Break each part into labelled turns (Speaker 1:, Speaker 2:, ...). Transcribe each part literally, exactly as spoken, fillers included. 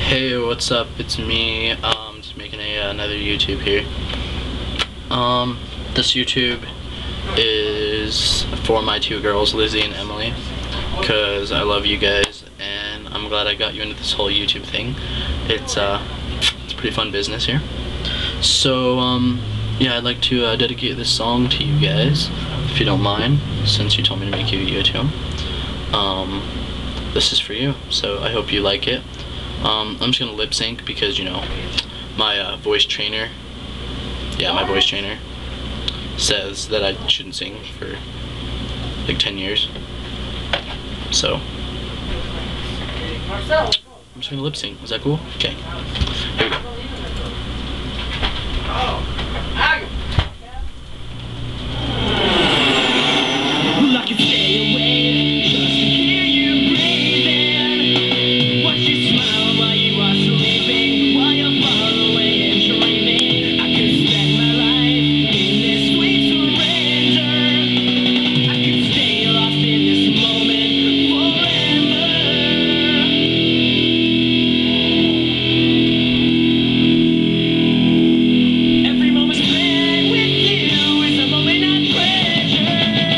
Speaker 1: Hey, what's up? It's me. Um, just making a uh, another YouTube here. Um, this YouTube is for my two girls, Lizzie and Emily, because I love you guys, and I'm glad I got you into this whole YouTube thing. It's uh, it's a pretty fun business here. So um, yeah, I'd like to uh, dedicate this song to you guys, if you don't mind, since you told me to make you a YouTube. Um, this is for you, so I hope you like it. Um, I'm just gonna lip sync because, you know, my uh, voice trainer, yeah, my voice trainer says that I shouldn't sing for like ten years. So, I'm just gonna lip sync. Is that cool? Okay. Here we go. I can stay away just to hear you breathing. Watch you smile while you are sleeping, while you're far away and dreaming. I could spend my life in this sweet surrender. I could stay lost in this moment forever. Every moment spent with you is a moment I treasure.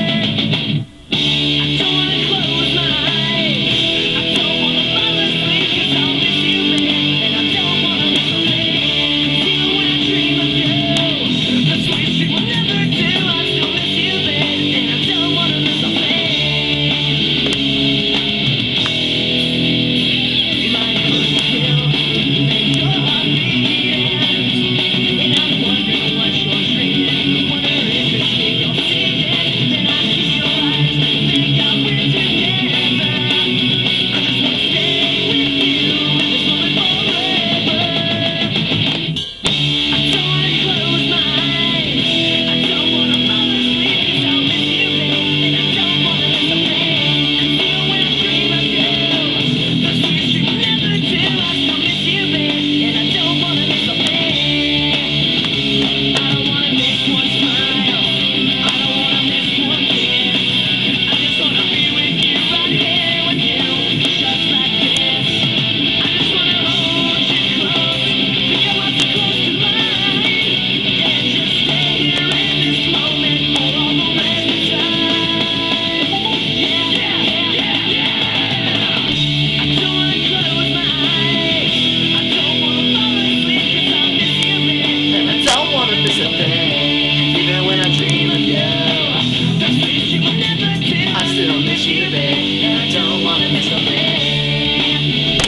Speaker 1: Even when I dream of you, the space you will never do. I still miss you, babe, and I don't wanna miss a thing.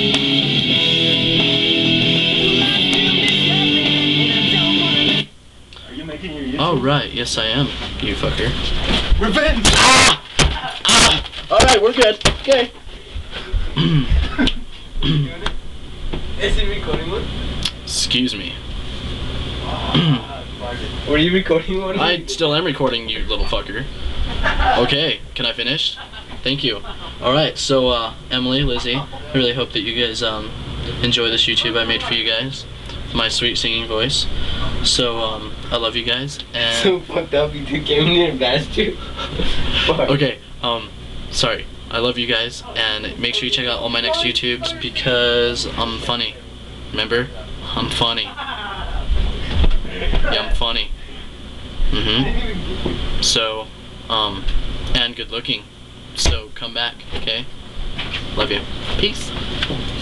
Speaker 2: Are you making your YouTube?
Speaker 1: Oh right, yes I am, you fucker.
Speaker 2: Revenge!
Speaker 1: Ah! Ah! Alright, we're good. Okay.
Speaker 2: Is it recording one?
Speaker 1: Excuse me.
Speaker 2: What are you recording one?
Speaker 1: I still am recording, you little fucker. Okay, can I finish? Thank you. Alright, so uh, Emily, Lizzie, I really hope that you guys um, enjoy this YouTube I made for you guys. My sweet singing voice. So, um, I love you guys, and...
Speaker 2: So fucked up, you two came in here and bashed you.
Speaker 1: Okay, um, sorry. I love you guys, and make sure you check out all my next YouTubes because I'm funny. Remember? I'm funny. Yeah, I'm funny. Mm-hmm. So, um, and good looking. So come back, okay? Love you. Peace.